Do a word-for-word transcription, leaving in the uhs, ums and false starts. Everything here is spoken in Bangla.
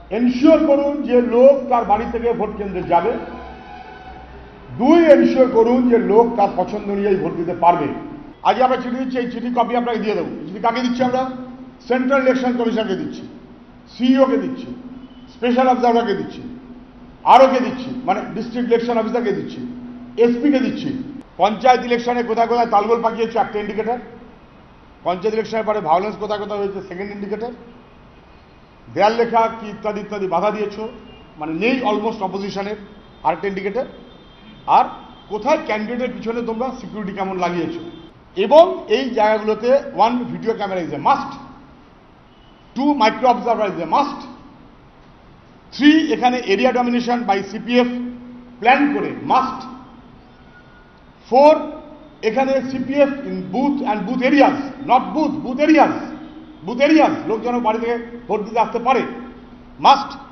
এনশিওর করুন যে লোক তার বাড়ি থেকে ভোট কেন্দ্রে যাবে। দুই, এনশিওর করুন যে লোক তার পছন্দ অনুযায়ী ভোট দিতে পারবে। আজ আমরা চিঠি দিচ্ছি, এই চিঠি কপি আপনাকে দিয়ে দেবো। চিঠি কাকে দিচ্ছি আমরা? সেন্ট্রাল ইলেকশন কমিশনকে দিচ্ছি, সিইওকে দিচ্ছি, স্পেশাল অবজারভারকে দিচ্ছি, আরওকে দিচ্ছি, মানে ডিস্ট্রিক্ট ইলেকশন অফিসারকে দিচ্ছি, এসপিকে দিচ্ছি। পঞ্চায়েত ইলেকশনে কোথায় কোথায় তালগোল পাকিয়েছে একটা ইন্ডিকেটার, পঞ্চায়েত ইলেকশনের পরে ভায়োলেন্স কোথায় কোথায় হয়েছে সেকেন্ড ইন্ডিকেটার, দেয়াল লেখা কি ইত্যাদি ইত্যাদি বাধা দিয়েছ, মানে নেই অলমোস্ট অপোজিশনের আরেকটা ইন্ডিকেটার, আর কোথায় ক্যান্ডিডেটের পিছনে তোমরা সিকিউরিটি কেমন লাগিয়েছ। এবং এই জায়গাগুলোতে one video camera is a must, two micro observer is a must, three এখানে area domination by CPF plan করে মাস্ট, ফোর এখানে CPF in booth and booth areas, not booth booth areas, booth areas লোক যেন বাড়ি থেকে ভোট দিতে আসতে পারে, মাস্ট।